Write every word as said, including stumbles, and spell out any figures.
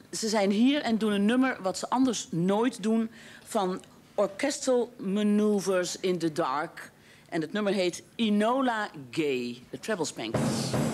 ze zijn hier en doen een nummer wat ze anders nooit doen... van Orchestral Maneuvers in the Dark. En het nummer heet Enola Gay, de Treble Spankers.